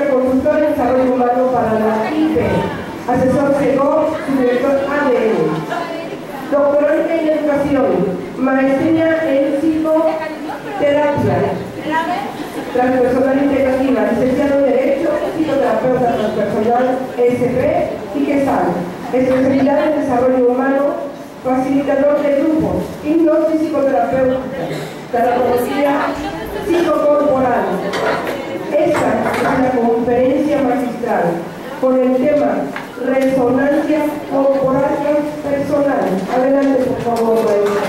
García, consultor en desarrollo humano para la IPE, asesor CEGO, subdirector ADN. Doctorante en educación, maestría en psicoterapia transpersonal integrativa, licenciado en Derecho, psicoterapeuta transpersonal SP y GESAL, especialidad en desarrollo humano, facilitador de grupos, hipnosis psicoterapéutica, tanatología psicocorporal. Esta es una conferencia magistral con el tema resonancia corporal personal. Adelante, por favor, maestra.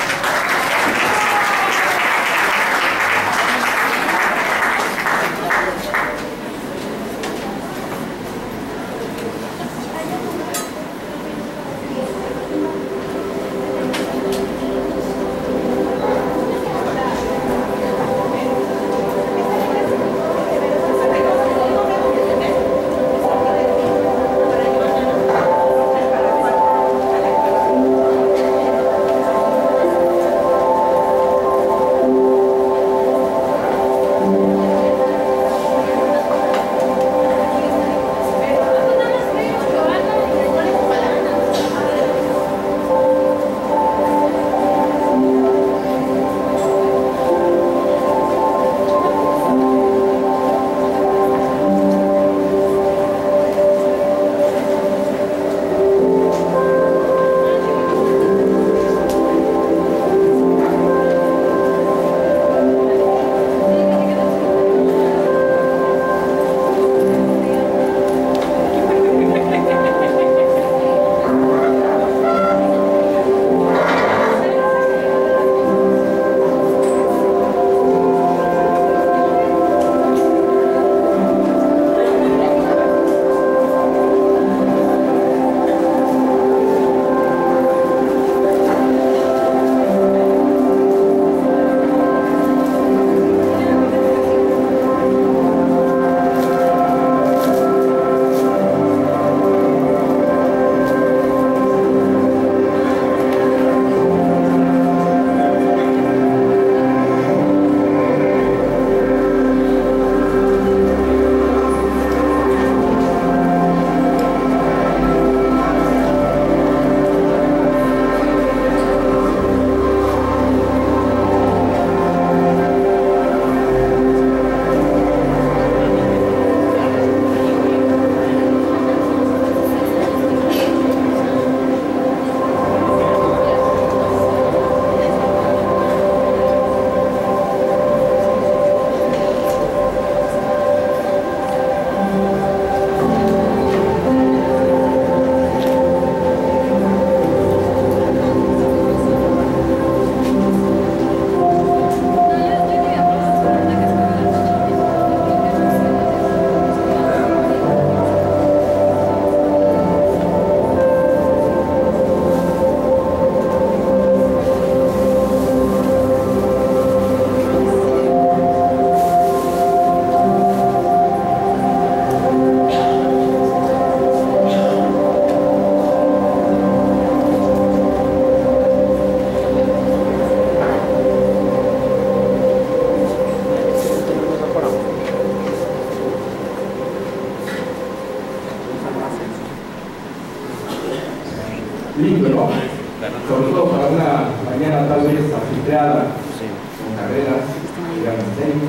Lindo, ¿no? Sobre todo para una mañana tal vez ajetreada, con carreras, digamos.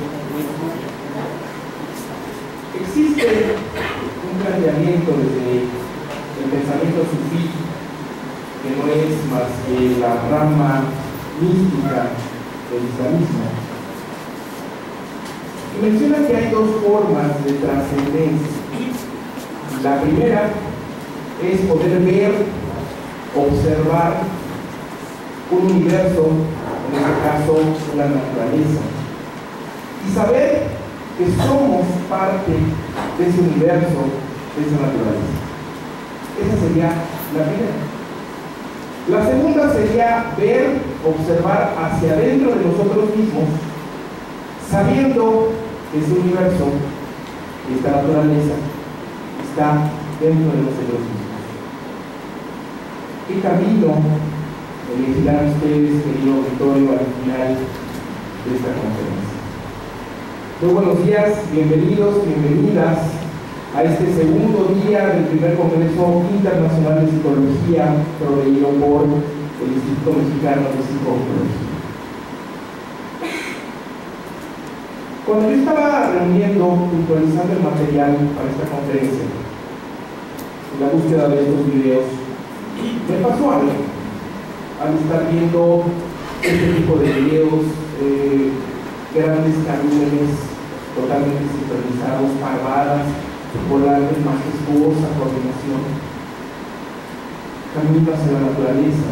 Existe un planteamiento desde el pensamiento sufí, que no es más que la rama mística del islamismo, y menciona que hay dos formas de trascendencia. La primera es poder ver, observar un universo, en este caso la naturaleza, y saber que somos parte de ese universo, de esa naturaleza. Esa sería la primera. La segunda sería ver, observar hacia adentro de nosotros mismos, sabiendo que ese universo, esta naturaleza, está dentro de nosotros mismos. ¿Qué camino elegirán ustedes, querido auditorio, al final de esta conferencia? Muy buenos días, bienvenidos, bienvenidas a este segundo día del primer Congreso Internacional de Psicología proveído por el Instituto Mexicano de Psicología. Cuando yo estaba reuniendo, puntualizando el material para esta conferencia, en la búsqueda de estos videos, me pasó algo al estar viendo este tipo de videos, grandes camiones totalmente sincronizados, parvadas, volantes, majestuosa coordinación, camino hacia la naturaleza.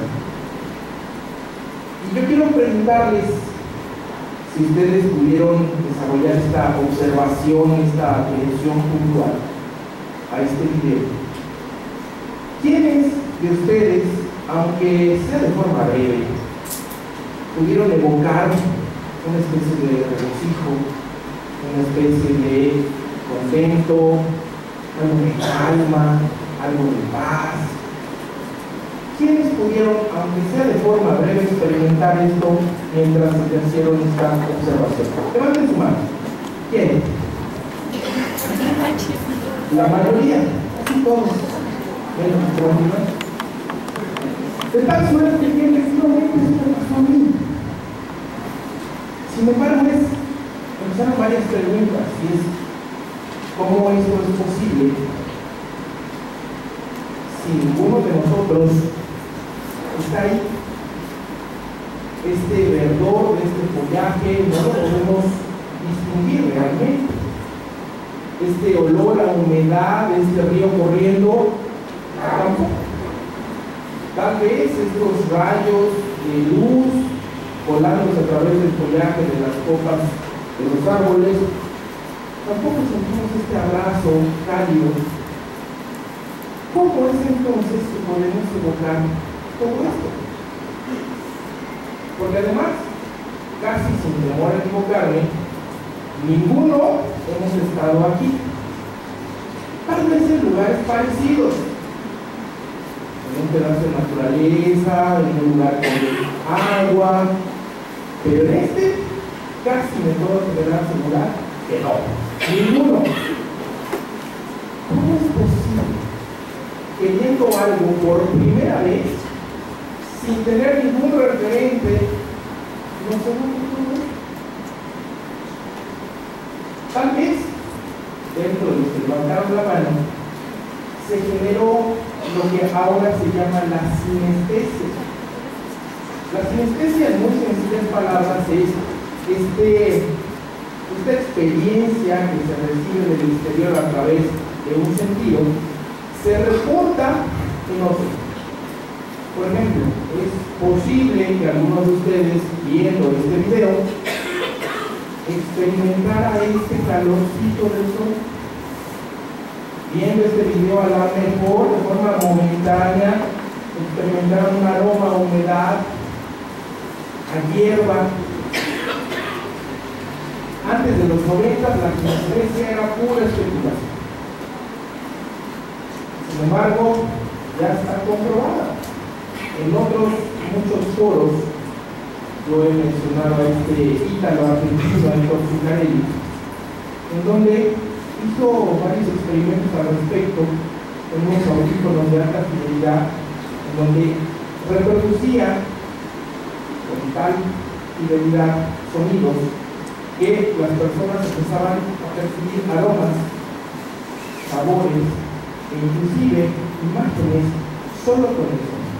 Y yo quiero preguntarles si ustedes pudieron desarrollar esta observación, esta atención puntual a este video. ¿Quiénes de ustedes, aunque sea de forma breve, pudieron evocar una especie de regocijo, una especie de contento, algo de calma, algo de paz? ¿Quiénes pudieron, aunque sea de forma breve, experimentar esto mientras ejercieron esta observación? Levanten su mano. ¿Quién? La mayoría, casi todos. De tal suerte que efectivamente eso me pasó a mí. Sin embargo, empezaron varias preguntas, y es ¿cómo esto es posible si ninguno de nosotros está ahí? Este verdor, este follaje, no lo podemos distinguir realmente. Este olor a humedad, este río corriendo, tampoco. Tal vez estos rayos de luz volándose a través del follaje de las copas de los árboles, tampoco sentimos este abrazo cálido. ¿Cómo es entonces que podemos evocar todo esto? Porque además, casi sin temor a equivocarme, ninguno hemos estado aquí. Tal vez en lugares parecidos, en un pedazo de naturaleza, en un lugar con agua, pero en este casi me puedo asegurar que no, ninguno. ¿Cómo es posible que viendo algo por primera vez, sin tener ningún referente, no se va? Tal vez, dentro de los que levantaron la mano, se generó lo que ahora se llama la sinestesia. La sinestesia, en muy sencillas palabras, es esta experiencia que se recibe del exterior a través de un sentido, se reporta en otro. Por ejemplo, es posible que algunos de ustedes, viendo este video, experimentara este calorcito del sol. Viendo este video, a lo mejor de forma momentánea experimentaron un aroma a humedad, a hierba. Antes de los 90 la sinestesia era pura especulación. Sin embargo, ya está comprobada. En otros muchos foros, yo he mencionado a este ítalo argentino, Héctor Zuccarelli, en donde hizo varios experimentos al respecto en unos audífonos de alta fidelidad, en donde reproducía con tal fidelidad sonidos que las personas empezaban a percibir aromas, sabores e inclusive imágenes solo con el sonido.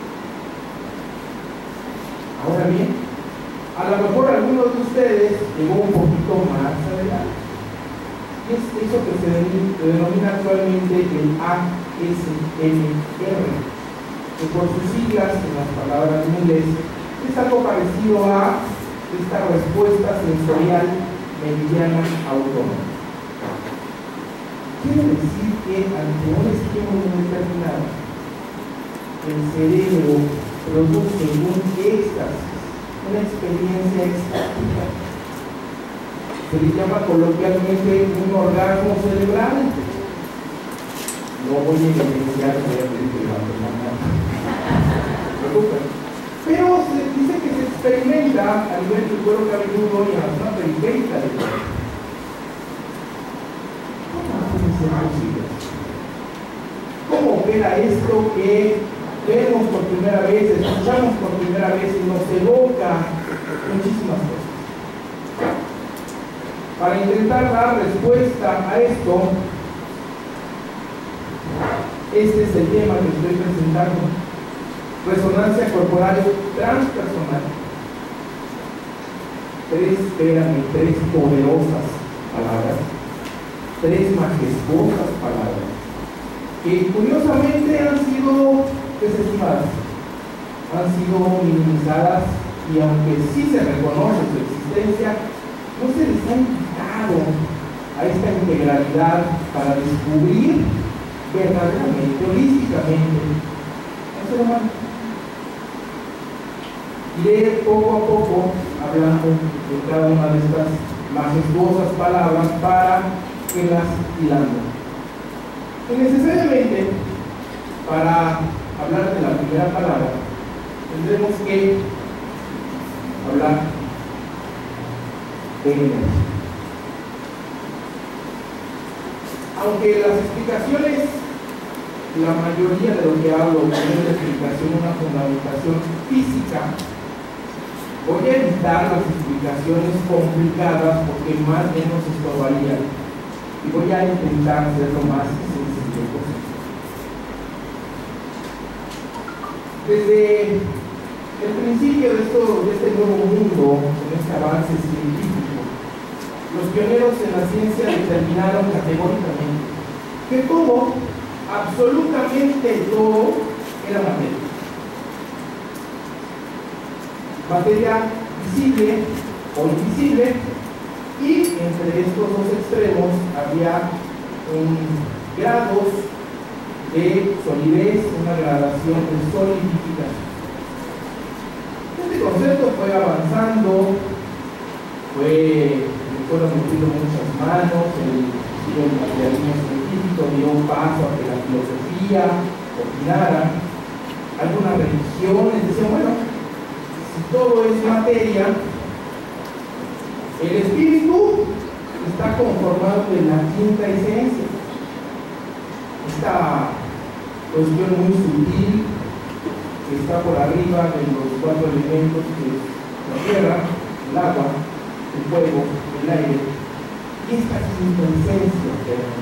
Ahora bien, a lo mejor alguno de ustedes llegó un poquito más adelante. Es eso que se denomina actualmente el ASMR, que por sus siglas en las palabras en inglés es algo parecido a esta respuesta sensorial meridiana autónoma. Quiere decir que ante un estímulo determinado, el cerebro produce un éxtasis, una experiencia extática. Se le llama coloquialmente un orgasmo cerebral. No voy a evidenciar pero se dice que se experimenta a nivel del cuero cabelludo y en la zona periférica del cuerpo. posibles. ¿Cómo opera esto que vemos por primera vez, escuchamos por primera vez y nos evoca muchísimas cosas? Para intentar dar respuesta a esto, este es el tema que estoy presentando: resonancia corporal transpersonal. Tres poderosas palabras, tres majestuosas palabras, que curiosamente han sido desestimadas, han sido minimizadas, y aunque sí se reconoce su existencia, no se les ha invitado a esta integralidad para descubrir verdaderamente, holísticamente, al ser humano. Iré poco a poco hablando de cada una de estas majestuosas palabras para irlas hilando. Y necesariamente, para hablar de la primera palabra, tendremos que hablar de energía. Aunque las explicaciones, la mayoría de lo que hablo tiene una explicación, una fundamentación física, voy a evitar las explicaciones complicadas porque más bien nos estorbarían, y voy a intentar ser lo más sencillo posible. Desde el principio de este nuevo mundo, en este avance científico, los pioneros en la ciencia determinaron categóricamente que todo, absolutamente todo, era materia. Materia visible o invisible, y entre estos dos extremos había grados de solidez, una gradación de solidificación. Este concepto fue avanzando, fueron metiendo muchas manos, el materialismo científico dio un paso a que la filosofía opinara. Algunas religiones decían, bueno, si todo es materia, el espíritu está conformado de la quinta esencia. Esta cuestión muy sutil que está por arriba de los cuatro elementos, que es la tierra, el agua, el fuego, el aire, y esta quinta esencia que hay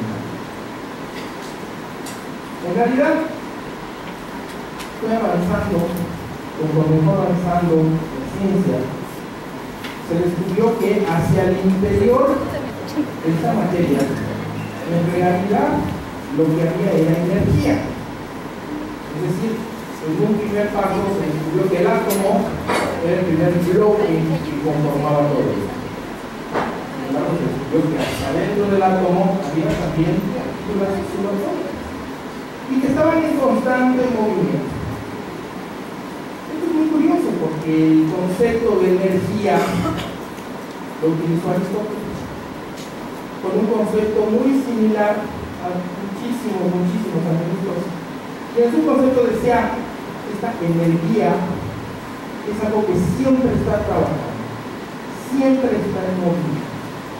en realidad fue avanzando, conforme fue avanzando la ciencia, se descubrió que hacia el interior de esta materia, en realidad, lo que había era energía. Es decir, en un primer paso se descubrió que el átomo era el primer bloque que conformaba todo esto. Sin embargo, se descubrió que hasta dentro del átomo había también partículas subatómicas y que estaban en constante movimiento. Esto es muy curioso porque el concepto de energía lo utilizó Aristóteles con un concepto muy similar a muchísimos años. Y en su concepto decía, esta energía es algo que siempre está trabajando, siempre está en movimiento.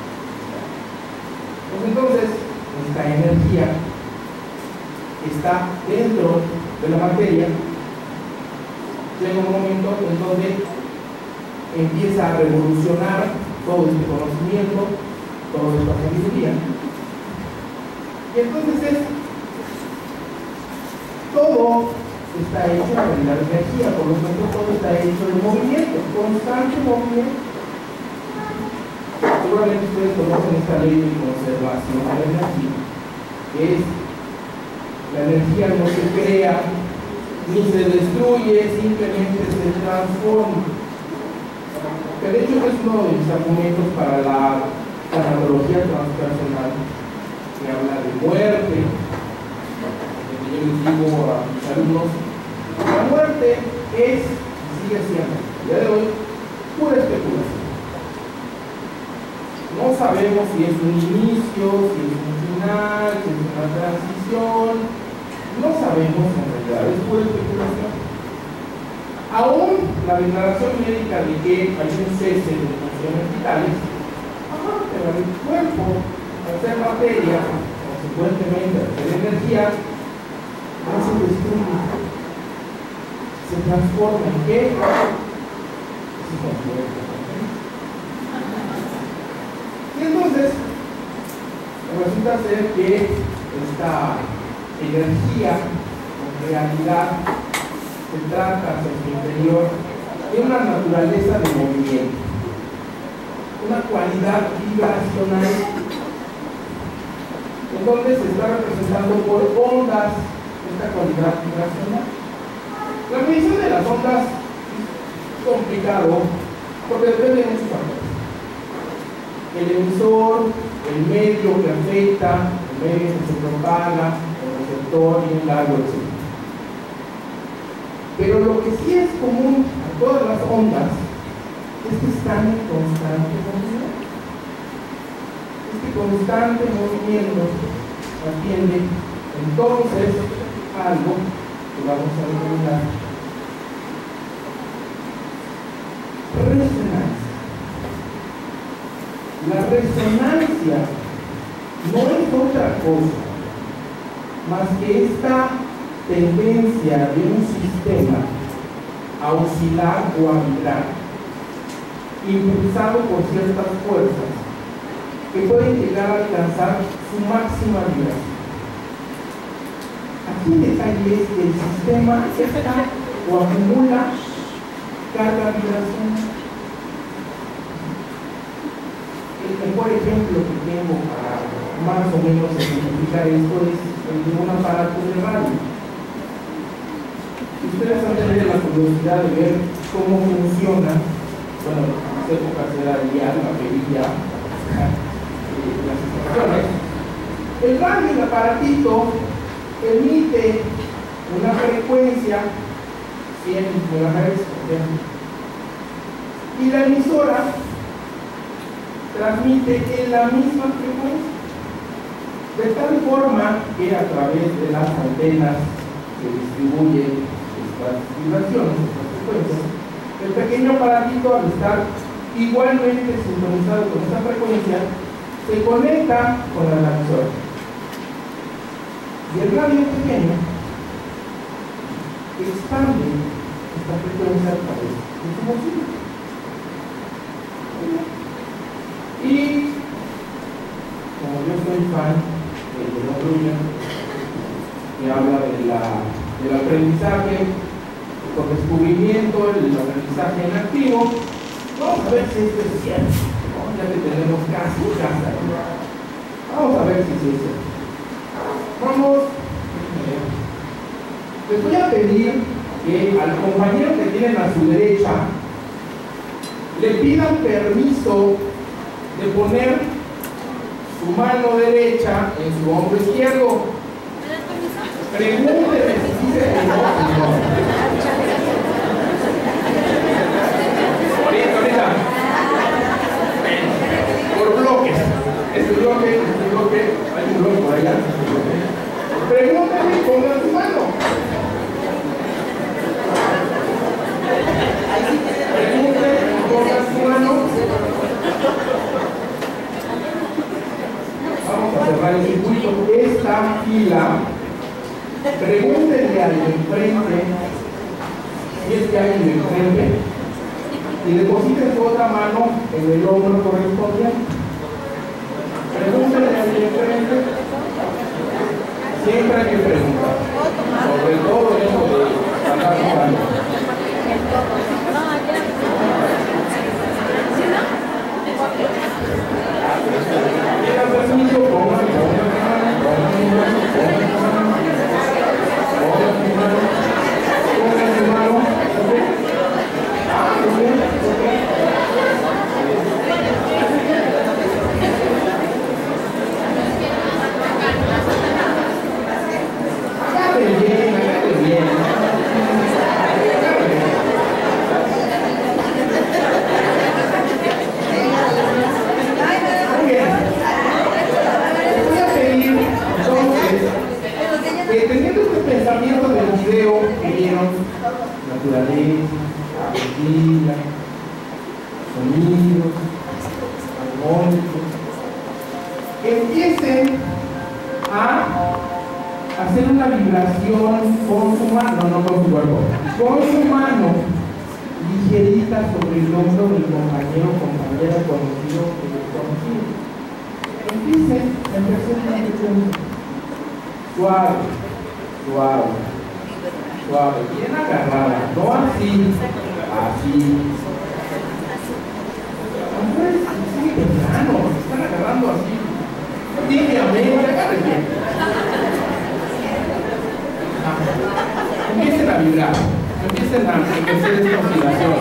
Pues entonces, esta energía está dentro de la materia. Llega un momento en donde empieza a revolucionar todo este conocimiento, toda esta sabiduría. Y entonces todo está hecho en la energía, por lo tanto todo está hecho en movimiento, constante movimiento. Seguramente ustedes conocen esta ley de conservación de la energía, que es: la energía no se crea ni se destruye, simplemente se transforma. Que de hecho es uno de mis argumentos para la tanatología transpersonal, que habla de muerte. Yo les digo a mis alumnos, la muerte es, sigue siendo, el día de hoy, pura especulación. No sabemos si es un inicio, si es un final, si es una transición. No sabemos en realidad, es pura especulación. Aún la declaración médica de que hay un cese de funciones vitales, pero el cuerpo, al ser materia, al consecuentemente la energía, no se destruye, se transforma en qué? Se convierte. Y entonces resulta ser que esta energía en realidad se trata en su interior de una naturaleza de movimiento, una cualidad vibracional, en donde se está representando por ondas esta cualidad vibracional. La medición de las ondas es complicado porque depende de muchos factores: el emisor, el medio que afecta, el medio que se propaga, el receptor y un largo etcétera. Pero lo que sí es común a todas las ondas es que están en constante movimiento. Este constante movimiento atiende entonces algo que vamos a denominar resonancia. La resonancia no es otra cosa más que esta tendencia de un sistema a oscilar o a vibrar, impulsado por ciertas fuerzas que pueden llegar a alcanzar su máxima vibración. Aquí el detalle es que el sistema está o acumula carga vibracional. El mejor ejemplo que tengo para más o menos ejemplificar esto es el de un aparato de radio. Ustedes han tenido la curiosidad de ver cómo funciona. Bueno, en las épocas era el dial, la perilla, las estaciones. El radio, el aparatito, emite una frecuencia 100 MHz, por ejemplo, y la emisora transmite en la misma frecuencia, de tal forma que a través de las antenas que distribuyen estas vibraciones, estas frecuencias, el pequeño aparatito, al estar igualmente sintonizado con esta frecuencia, se conecta con la emisora. Y el radio pequeño expande esta frecuencia a través de su bocina. Y como yo soy fan de John Gruber, que habla del aprendizaje por descubrimiento, el aprendizaje en activo, vamos a ver si esto es cierto, ¿no? Ya que tenemos casi casa. Vamos a ver si es cierto. Vamos, les voy a pedir que al compañero que tienen a su derecha le pidan permiso de poner su mano derecha en su hombro izquierdo. Pregúntele si dice que no. Ahorita. Por bloques. Este bloque, hay un bloque por allá. Pregúntale y pongan su mano. Pregúntale y pongan su mano. Vamos a cerrar el circuito. Esta fila, pregúntenle al de enfrente, si es que hay el de enfrente, y depositen su otra mano en el hombro correspondiente. Pregúntenle al de enfrente. Siempre hay que preguntar, sobre todo eso de sacar su mano. ¿Tienen permiso? Pongan su mano. Teniendo este pensamiento del video que vieron, naturaleza, vida, sonidos, armónicos, empiecen a hacer una vibración con su mano, no con su cuerpo, con su mano ligerita sobre el hombro del compañero o compañera conocido o desconocido. Empiecen a ejercer una frecuencia suave, suave, suave, bien agarrada, no así, así. Hombre, sigue temprano, están agarrando así. Tibiamente, agárrense. Empiecen a vibrar, empiecen a ejercer esta oscilación.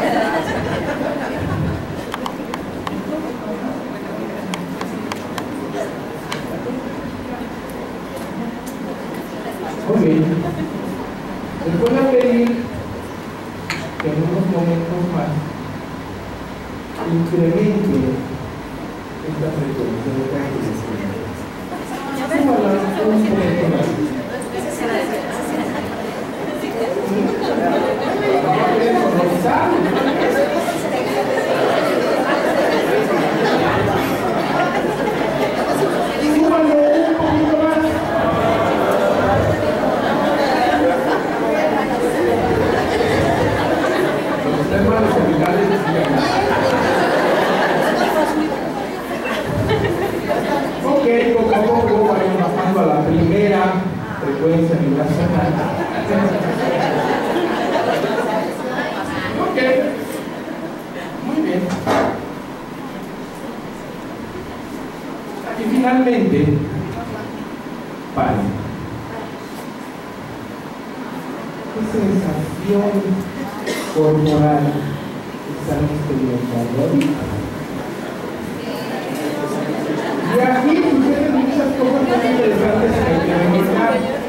Muy bien. Les voy a pedir que en unos momentos más incremente esta frecuencia de tranquilización. Súbala un momento más. Súbalo un poquito más. Los temas cervicales ok, poco a poco vamos pasando a la primera frecuencia vibracional. Ok, muy bien. Y finalmente, paz. ¿Qué sensación corporal están experimentando ahorita? Y aquí suceden muchas cosas muy interesantes que hay que recordar.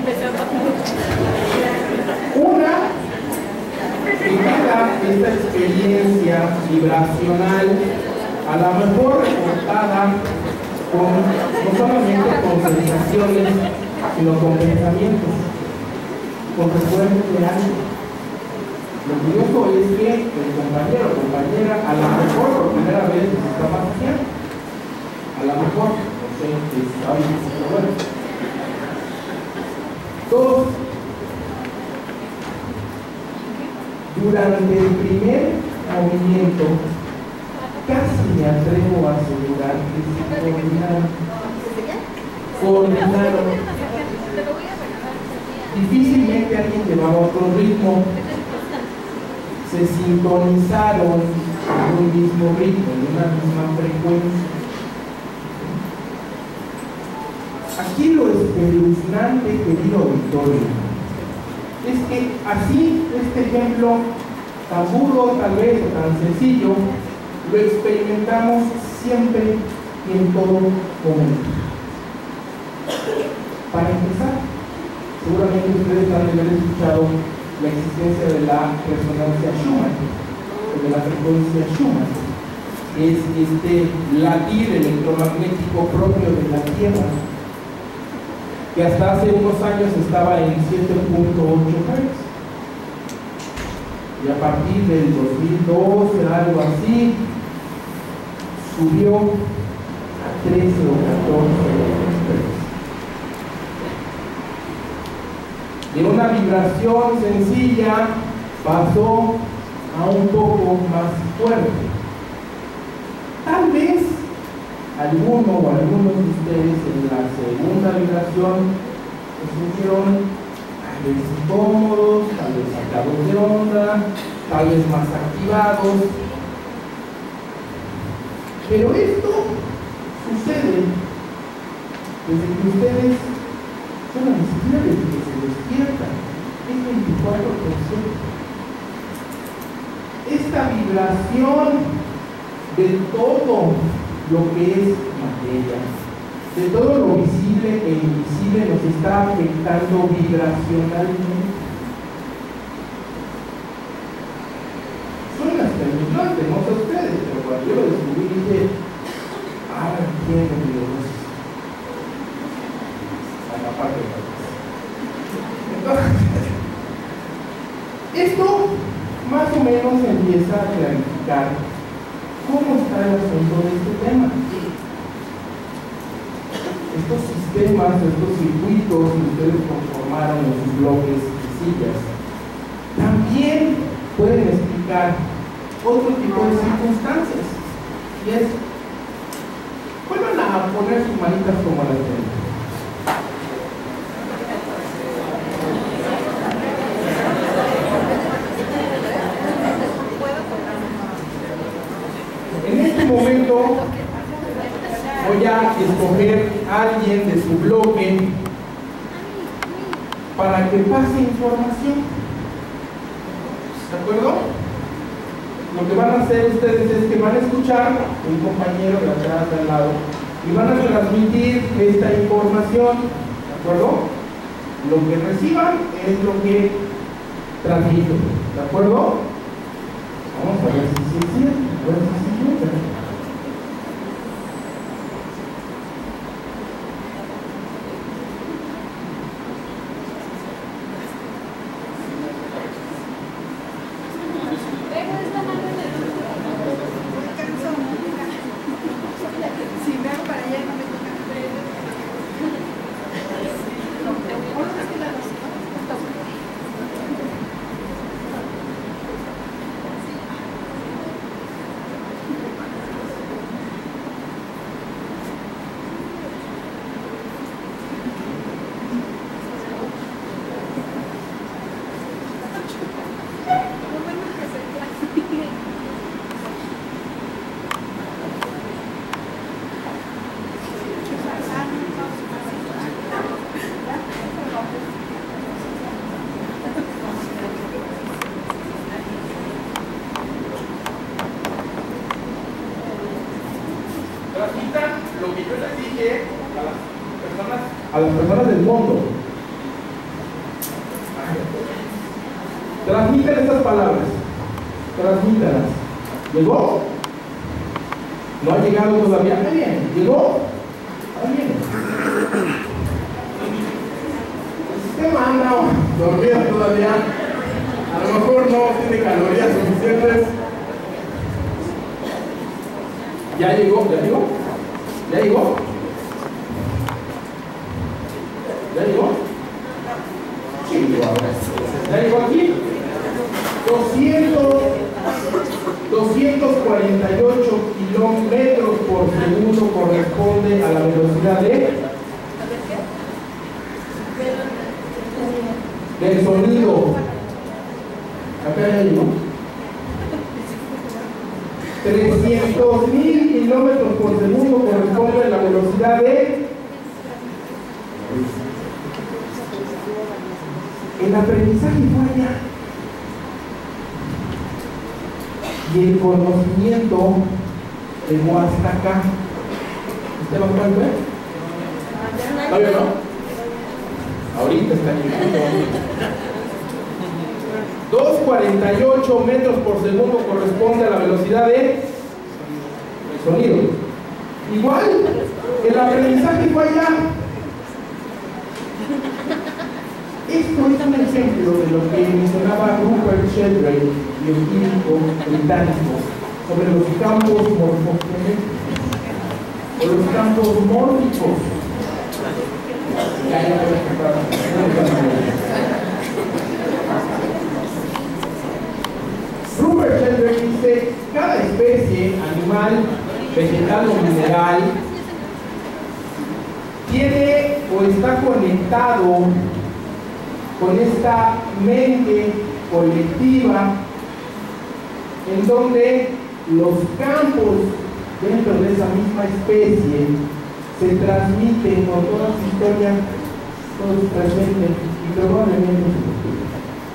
Una, que cada esta experiencia vibracional, a lo mejor reportada con, no solamente con sensaciones, sino con pensamientos, con recuerdos de algo. Lo curioso es que el compañero o compañera, a lo mejor por primera vez se está paseando. A lo mejor, no sé, está bien, pero bueno. Dos, durante el primer movimiento, casi me atrevo a asegurar que se coordinaron. Difícilmente alguien llevaba otro ritmo. Se sintonizaron en un mismo ritmo, en una misma frecuencia. Aquí lo espeluznante, querido auditorio, es que así, este ejemplo tan burdo tal vez o tan sencillo, lo experimentamos siempre y en todo momento. Para empezar, seguramente ustedes han de haber escuchado la existencia de la resonancia Schumann, o de la frecuencia Schumann, que es este latir electromagnético propio de la Tierra, que hasta hace unos años estaba en 7.8 Hz. Y a partir del 2012, algo así, subió a 13 o 14 Hz. De una vibración sencilla pasó a un poco más fuerte. Tal vez alguno o algunos de ustedes en la segunda vibración se sintieron tal vez incómodos, tal vez sacados de onda, tal vez más activados. Pero esto sucede desde que ustedes, bueno, ni siquiera desde que se despiertan, es 24%. Esta vibración de todo lo que es materia, de todo lo visible e invisible, nos está afectando vibracionalmente. Suena espeluznante, no sé ustedes, pero cuando yo lo descubrí dije, entiendo mi Dios. A la parte de entonces, esto más o menos empieza a clarificar cómo está el asunto de este tema. Estos sistemas sistemas, estos circuitos que ustedes conformaron en sus bloques y sillas, también pueden explicar otro tipo de circunstancias. Y es, vuelvan a poner sus manitas como las tienen. En este momento voy a escoger a alguien de su bloque para que pase información. ¿De acuerdo? Lo que van a hacer ustedes es que van a escuchar a un compañero de atrás, de al lado, y van a transmitir esta información. ¿De acuerdo? Lo que reciban es lo que transmito. ¿De acuerdo? Vamos a ver si es cierto. A ver si es cierto. Transmitan lo que yo les dije a las personas del mundo. Transmitan estas palabras. Transmítanlas. ¿Llegó? ¿No ha llegado todavía? Muy bien. ¿Llegó? Muy bien. El sistema anda dormido todavía. A lo mejor no tiene calorías suficientes. ¿Ya llegó? ¿Ya llegó? ¿Ya llegó? ¿Ya llegó? Sí, llegó ahora. ¿Ya llegó aquí? 248 kilómetros por segundo corresponde a la velocidad del sonido. Acá ya llegó. 300.000 kilómetros por segundo corresponde a la velocidad el aprendizaje fue allá y el conocimiento llegó hasta acá. ¿Usted va a ver? ¿Todavía no? Ahorita está llegando. 248 metros por segundo corresponde a la velocidad del sonido. Igual, el aprendizaje fue allá. Esto es un ejemplo de lo que mencionaba Rupert Sheldrake, bioquímico británico, sobre los campos morfogenéticos o los campos mórficos. Rupert Sheldrake dice: cada especie, animal, vegetal o mineral, tiene o está conectado con esta mente colectiva en donde los campos dentro de esa misma especie se transmiten con toda su historia, todo su presente y probablemente su futuro.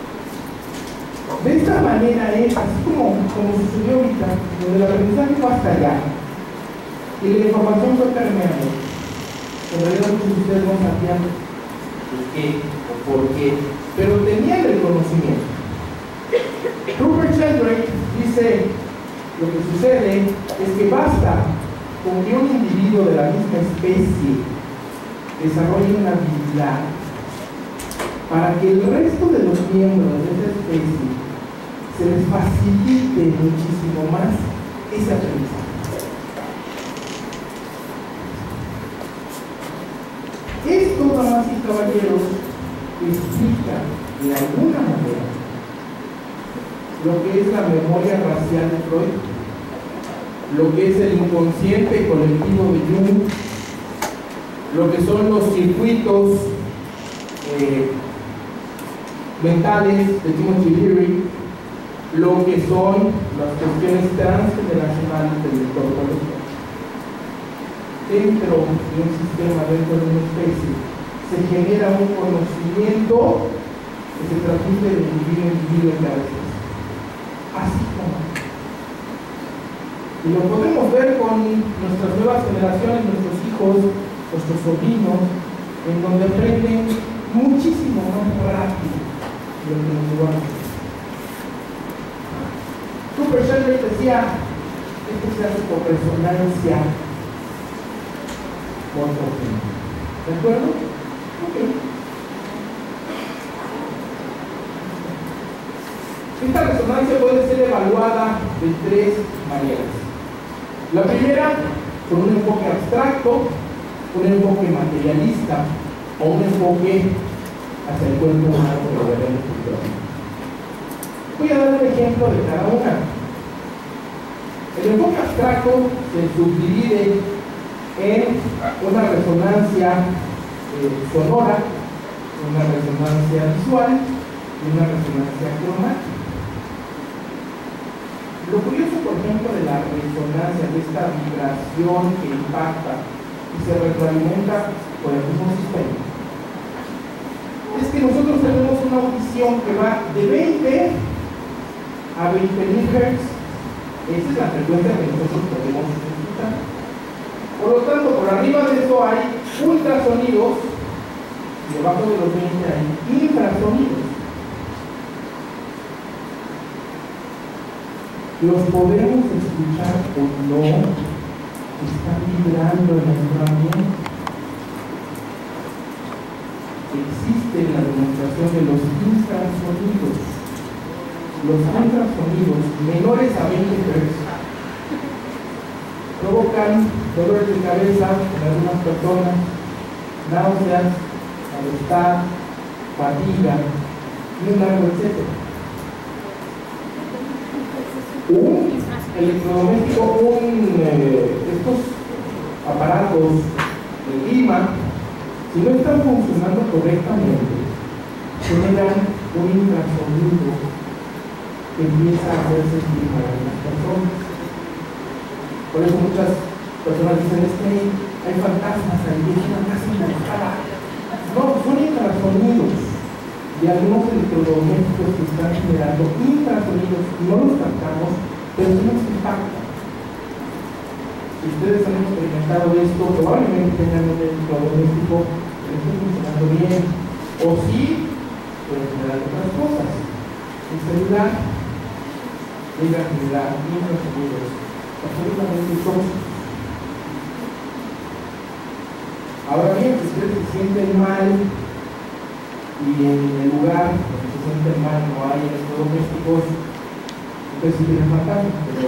De esta manera es así como sucedió ahorita, donde el aprendizaje fue hasta allá y la información fue permeando. En realidad muchos de ustedes no sabían qué o por qué, pero tenían el conocimiento. Rupert Sheldrake dice: lo que sucede es que basta con que un individuo de la misma especie desarrolle una habilidad para que el resto de los miembros de esa especie se les facilite muchísimo más ese aprendizaje. caballeros explica de alguna manera lo que es la memoria racial de Freud, lo que es el inconsciente colectivo de Jung, lo que son los circuitos mentales de Timothy Leary, lo que son las cuestiones transgeneracionales del lector colector. Dentro de un sistema, dentro de una especie, se genera un conocimiento que se transmite de individuo en individuo en cada especie. Así como. Y lo podemos ver con nuestras nuevas generaciones, nuestros hijos, nuestros sobrinos, en donde aprenden muchísimo más rápido de lo que nos llevó antes. Rupert Sheldrake decía, esto se hace por resonancia morfológica. ¿De acuerdo? Ok. Esta resonancia puede ser evaluada de tres maneras. La primera, con un enfoque abstracto, un enfoque materialista o un enfoque hacia el cuerpo humano que lo veremos futuramente. Voy a dar un ejemplo de cada una. El enfoque abstracto se subdivide en una resonancia sonora, una resonancia visual y una resonancia cromática. Lo curioso, por ejemplo, de la resonancia, de esta vibración que impacta y se retroalimenta por el mismo sistema, es que nosotros tenemos una audición que va de 20 a 20.000 Hz. Esa es la frecuencia que nosotros podemos escuchar. Por lo tanto, por arriba de eso hay ultrasonidos y debajo de los 20 hay infrasonidos. ¿Los podemos escuchar o no? ¿Están vibrando en nuestro ambiente? Existe la demostración de los infrasonidos. Los infrasonidos menores a 20 Hz provocan dolores de cabeza en algunas personas, náuseas, malestar, fatiga y un largo etcétera. Un electrodoméstico, estos aparatos de clima, si no están funcionando correctamente, generan un infrasonido que empieza a hacerse sentir para las personas. Por eso muchas personas dicen, es que hay fantasmas ahí, es una casa embrujada. No, son infrasonidos de algunos electrodomésticos que están generando infrasonidos, no los captamos, pero sí nos impactan. Si ustedes han experimentado esto, probablemente tengan un electrodoméstico que esté funcionando bien, o sí, pueden generar otras cosas. El celular llega a generar infrasonidos absolutamente tóxicos. Ahora bien, si ustedes se sienten mal y en el lugar donde se sienten mal no hay electrodomésticos, ustedes sí tienen fantasmas, pero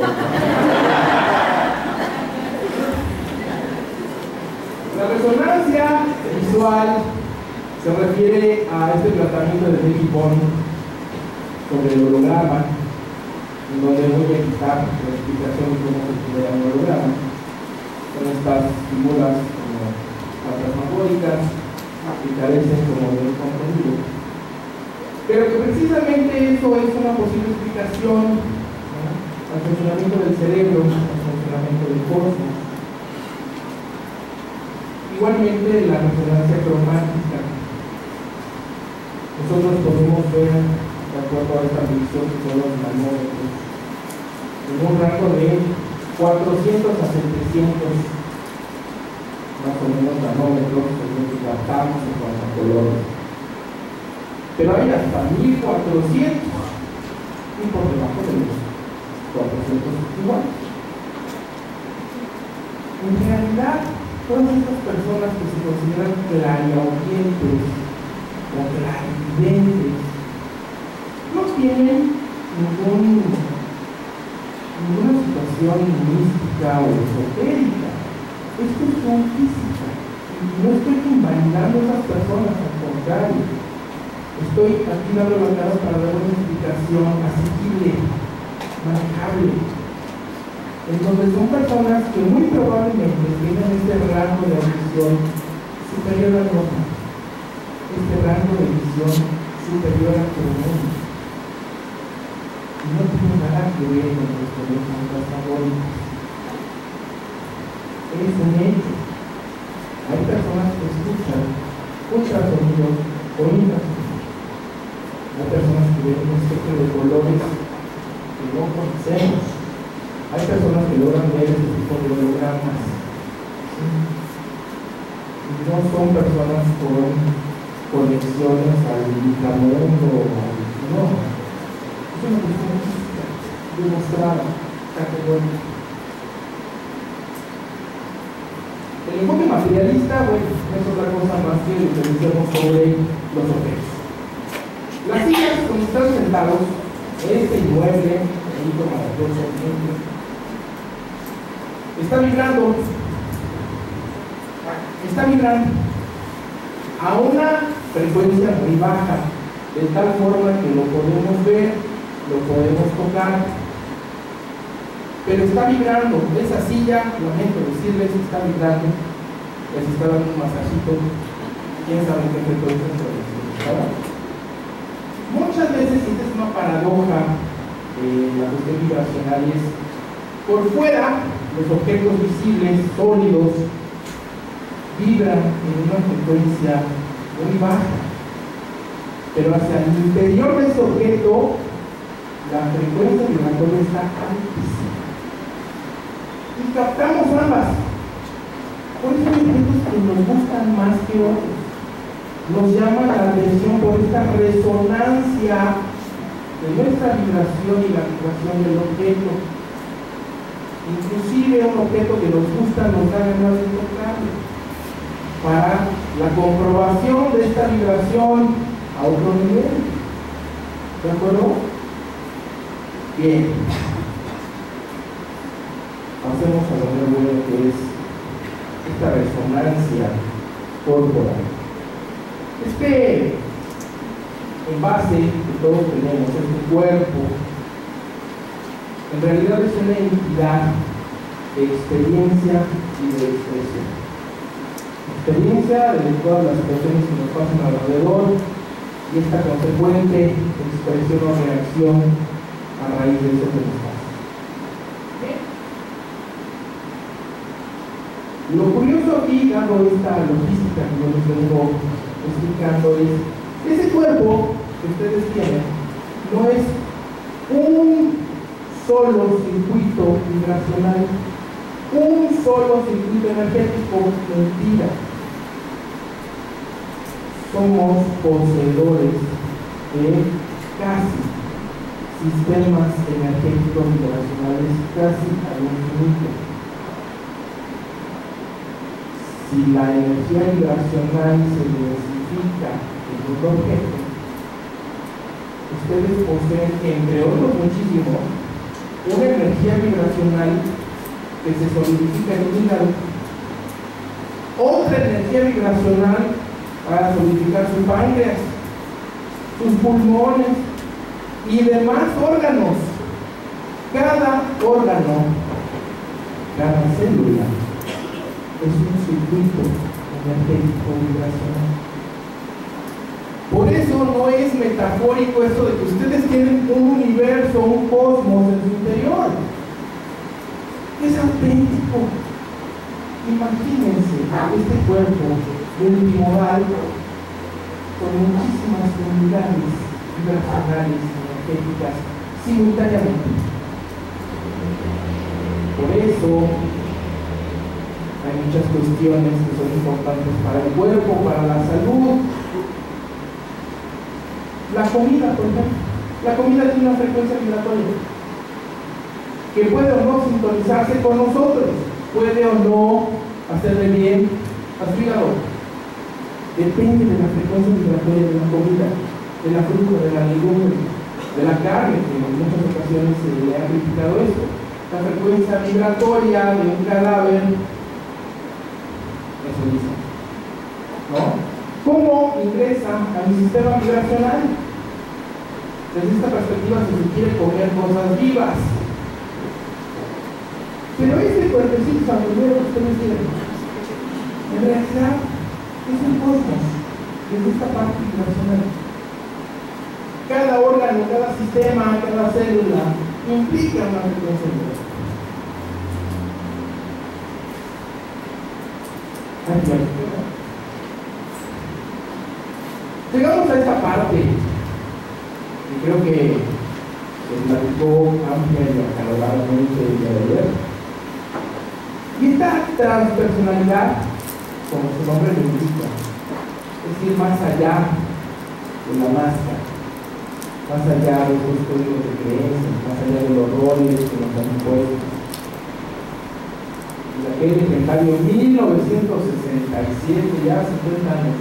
la resonancia visual se refiere a este tratamiento de David Bohm sobre el holograma, en donde voy a quitar la explicación de cómo se crea un holograma. Son estas figuras como fantasmagóricas que carecen como de un contenido. Pero que precisamente eso es una posible explicación, ¿no?, al funcionamiento del cerebro, al funcionamiento del cosmos. Igualmente la resonancia cromática. Nosotros podemos ver, de acuerdo a esta medición que son los nanómetros, en un rango de 400 a 700 más o menos nanómetros, es lo que tratamos en cuanto a colores. Pero hay hasta 1400 y por debajo de los 400 igual. En realidad, todas estas personas que se consideran clariaudientes o clarividentes no tienen ninguna situación mística o esotérica. Es cuestión física. Y no estoy invalidando a esas personas. contrario. Estoy aquí dando la cara para dar una explicación asequible, manejable, en donde son personas que muy probablemente tienen este rango de audición superior a norma, este rango de visión superior a promedio. Y no tiene nada que ver con los problemas metabólicos. Es un hecho. Hay personas que escuchan ultrasonidos o infrasonidos. Hay personas que ven un espectro de colores que no conocemos. Hay personas que logran ver este tipo de hologramas. ¿Sí? Y no son personas con conexiones al inframundo. No. Es una cuestión física, demostrada, categórica. El enfoque materialista, bueno, no es otra cosa más que lo que decíamos sobre los objetos. Las sillas donde están sentados, este inmueble, ahí como está vibrando a una frecuencia muy baja, de tal forma que lo podemos ver, lo podemos tocar, pero está vibrando. Esa silla, lamento decirles, está vibrando, les está dando un masajito, quién sabe qué frecuencia está. Muchas veces, y esta es una paradoja en la cuestión vibracional, es por fuera los objetos visibles, sólidos, vibran en una frecuencia muy baja, pero hacia el interior de ese objeto la frecuencia vibratoria está altísima y captamos ambas. Por eso hay objetos que nos gustan más que otros, nos llama la atención por esta resonancia de nuestra vibración y la vibración del objeto. Inclusive un objeto que nos gusta nos da ganas de tocarlo para la comprobación de esta vibración a otro nivel. ¿De acuerdo? Bien. Pasemos a lo nuevo, que es esta resonancia corporal. Este envase que todos tenemos, este cuerpo, en realidad es una entidad de experiencia y de expresión. Experiencia de todas las situaciones que nos pasan alrededor y esta consecuente expresión o reacción a raíz de eso que nos pasa. Lo curioso aquí, dando esta logística que yo les vengo explicando, es que ese cuerpo que ustedes tienen no es un solo circuito vibracional, un solo circuito energético. Mentira. Somos poseedores de casi sistemas energéticos vibracionales casi al infinito. Si la energía vibracional se diversifica en un objeto, ustedes poseen, entre otros muchísimos, una energía vibracional que se solidifica en un hígado, otra energía vibracional para solidificar su páncreas, sus pulmones y demás órganos. Cada órgano, cada célula es un circuito energético vibracional. Por eso no es metafórico esto de que ustedes tienen un universo, un cosmos en su interior. Es auténtico. Imagínense este cuerpo multimodal con muchísimas unidades vibracionales energéticas simultáneamente. Por eso hay muchas cuestiones que son importantes para el cuerpo, para la salud. La comida, por ejemplo. La comida tiene una frecuencia vibratoria que puede o no sintonizarse con nosotros, puede o no hacerle bien a su hígado. Depende de la frecuencia vibratoria de la comida, de la fruta, de la legumbre, de la carne, que en muchas ocasiones se le ha criticado esto. La frecuencia vibratoria de un cadáver, eso dice, ¿no? cómo ingresa a mi sistema vibracional. Desde esta perspectiva se quiere comer cosas vivas. Pero este cuerpecito sanguíneo que ustedes tienen, en realidad es un cosmos, desde esta parte vibracional. Cada órgano, cada sistema, cada célula implica una frecuencia vibracional. Llegamos a esta parte y creo que se platicó amplia y acaloradamente el día de ayer. Y esta transpersonalidad, como su nombre lo indica, es ir más allá de la máscara, más allá de los códigos de creencias, más allá de los roles que nos han impuesto. Y aquel legendario 1967, ya 50 años,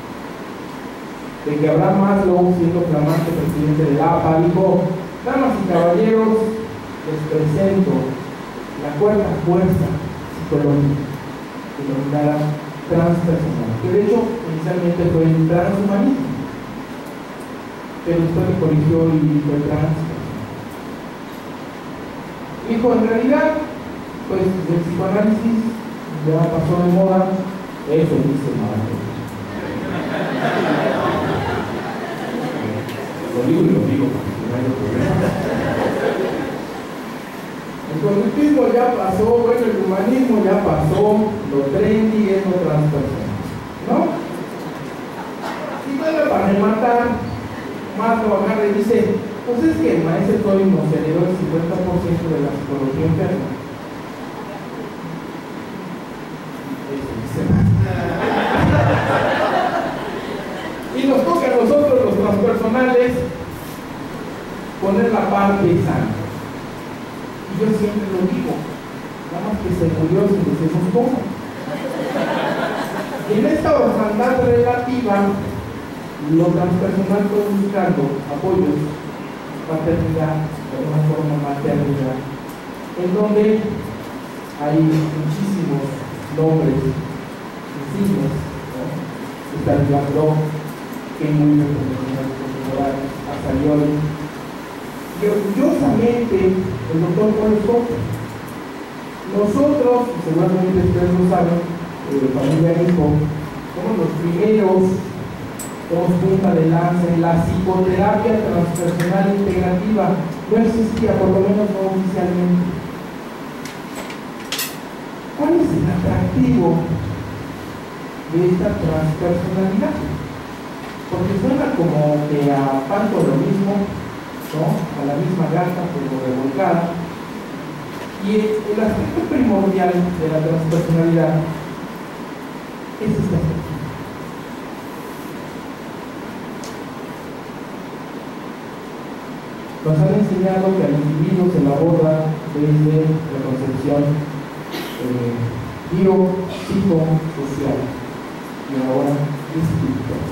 de que Abraham Maslow, siendo flamante presidente de la APA, dijo: damas y caballeros, les presento la cuarta fuerza psicológica, denominada transpersonal, que de hecho inicialmente fue el transhumanismo, pero después me corrigió y fue transpersonal. Dijo, en realidad, pues el psicoanálisis ya pasó de moda, eso dice Maslow. Lo digo, porque no hay problema. El conductismo ya pasó, bueno, el humanismo ya pasó, lo trendy es lo transpersonal, ¿no? Y bueno, para rematar, Maslow agarra y dice, pues es que el maestro Toy nos heredó el 50% de la psicología interna. Eso dice Maslow. Y nos toca a nosotros los transpersonales poner la parte sana. Y yo siempre lo digo, nada más que se murió sin decirnos cómo. Y en esta orfandad relativa, lo transpersonal puede buscando apoyos, paternidad, de una forma maternidad, en donde hay muchísimos nombres y signos, ¿no? Está el Blanco, que muy bien contemporáneo, hasta Yoli. Y orgullosamente, el doctor Juan Escoto, nosotros, seguramente ustedes lo saben, familia Hijo, somos los primeros, somos punta de lanza en la psicoterapia transpersonal integrativa. No existía, por lo menos no oficialmente. ¿Cuál es el atractivo de esta transpersonalidad? Porque suena como que a tanto lo mismo, ¿no? A la misma gata, pero revolcada. Y el aspecto primordial de la transpersonalidad es este aspecto. Nos han enseñado que al individuo se lo aborda desde la concepción biopsicosocial y ahora espiritual.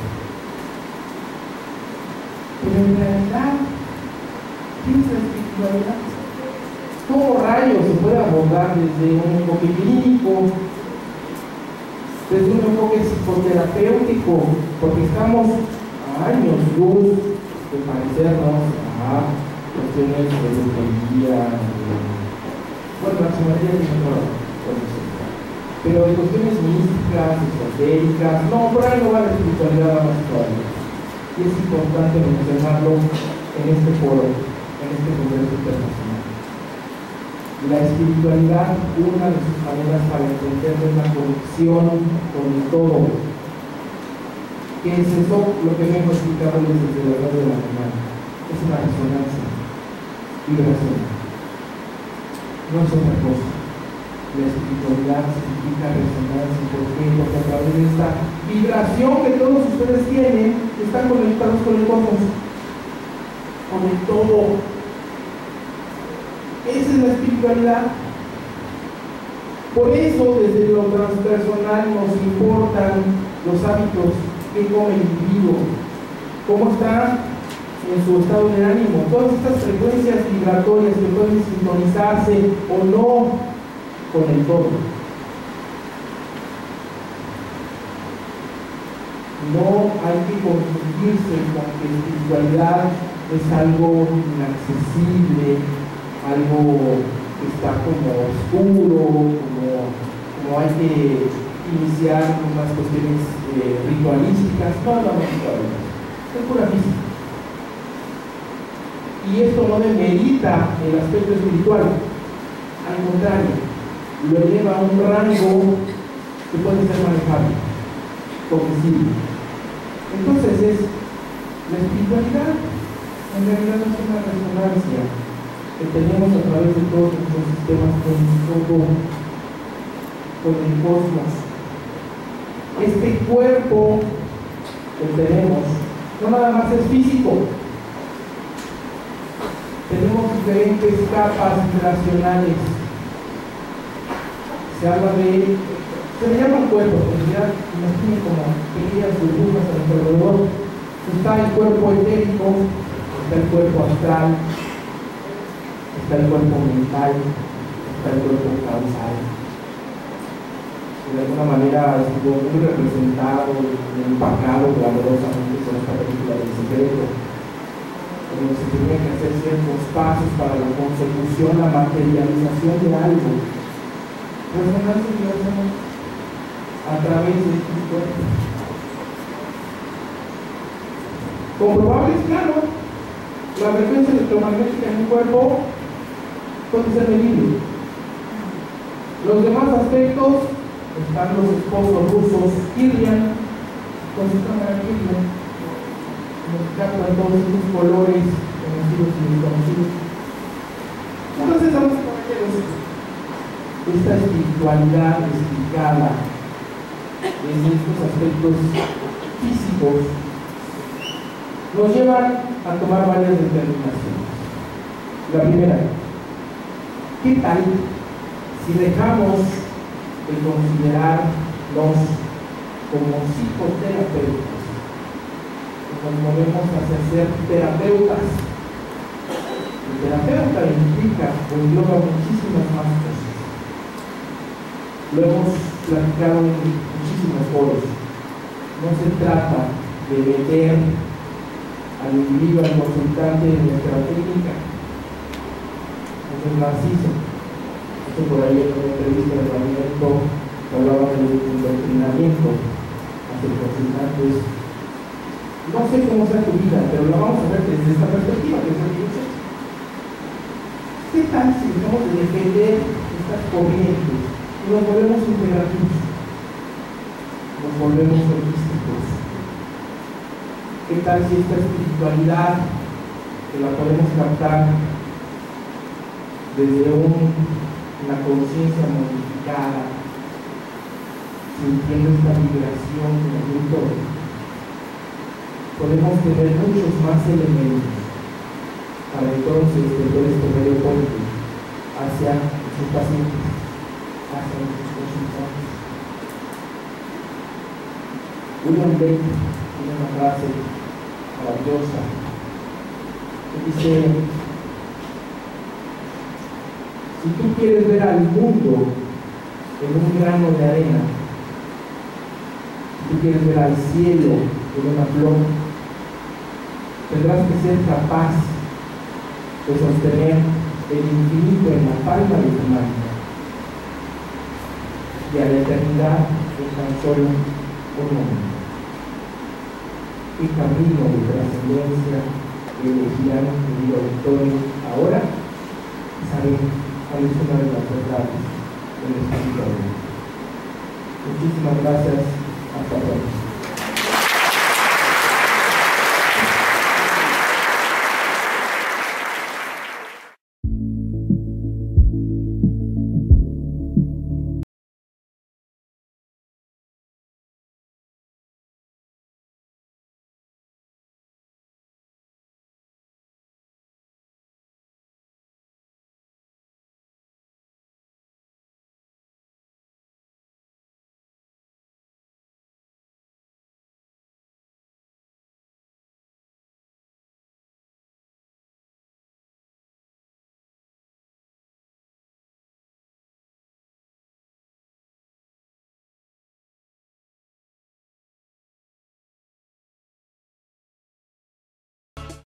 Pero en realidad, ¿qué es la espiritualidad? ¿Cómo rayos se puede abordar desde un enfoque clínico, desde un enfoque psicoterapéutico? Porque estamos a años luz de parecernos a cuestiones de brujería, bueno, la psicología tiene otro, pero de cuestiones místicas, esotéricas, no, por ahí no va la espiritualidad más todavía. Y es importante mencionarlo en este foro, en este congreso internacional. La espiritualidad, una de sus maneras para entender es la conexión con el todo. ¿Qué es eso? Lo que vengo explicando desde las 9 de la mañana. Es una resonancia vibracional. No es otra cosa. La espiritualidad significa resonancia. ¿Por qué? Porque a través de esta vibración que todos ustedes tienen, están conectados con el cosmos, con el todo. Esa es la espiritualidad. Por eso, desde lo transpersonal nos importan los hábitos que come el individuo, cómo está en su estado de ánimo, todas estas frecuencias vibratorias que pueden sintonizarse o no con el todo. No hay que confundirse con que espiritualidad es algo inaccesible, algo que está como oscuro, como hay que iniciar unas cuestiones ritualísticas. No, es pura física. Y esto no demerita el aspecto espiritual, al contrario, lo eleva a un rango que puede ser manejable, accesible. Entonces la espiritualidad en realidad es una resonancia que tenemos a través de todos nuestros sistemas con el cosmos. Este cuerpo que tenemos no nada más es físico, tenemos diferentes capas vibracionales. Se le llaman cuerpos, en realidad imaginen como pequeñas burbujas a nuestro alrededor. Está el cuerpo etérico, está el cuerpo astral, está el cuerpo mental, está el cuerpo causal. De alguna manera estuvo muy representado y empacado glamorosamente con esta película del secreto, donde se tenía que hacer ciertos pasos para la consecución, la materialización de algo. Resonancia que hacemos a través de estos cuerpos. Comprobables, claro. La frecuencia electromagnética en un cuerpo puede ser medible. Los demás aspectos están los esposos rusos Kirlian con su cámara Kirlian, nos captan todos estos colores conocidos y desconocidos. Entonces, vamos a poner esta espiritualidad explicada en estos aspectos físicos nos llevan a tomar varias determinaciones. La primera, ¿qué tal si dejamos de considerarnos como psicoterapeutas? Nos movemos hacia ser terapeutas. El terapeuta implica o engloba muchísimas más cosas. Lo hemos platicado en muchísimos foros. No se trata de meter al individuo, al consultante en nuestra técnica. Eso es narciso. Esto por ahí en una entrevista de Ramiro hablaba del entrenamiento hacia el consultante. No sé cómo sea tu vida, pero la vamos a ver desde esta perspectiva, que es el que ¿qué tal si dejamos de defender estas corrientes y nos volvemos integrativos? Nos volvemos holísticos. ¿Qué tal si esta espiritualidad, que la podemos captar desde una conciencia modificada, sintiendo esta vibración en el entorno, podemos tener muchos más elementos para entonces tener este medio puente hacia sus pacientes, hacia nuestros consultantes? William Blake tiene una frase maravillosa que dice: si tú quieres ver al mundo en un grano de arena, si tú quieres ver al cielo en una flor, tendrás que ser capaz de sostener el infinito en la palma de tu mano y a la eternidad en tan solo un momento. ¿Qué camino de trascendencia elegirán, querido auditorio, ahora? Saber cuál es una de las verdades del Espíritu de Dios. Muchísimas gracias. Hasta pronto.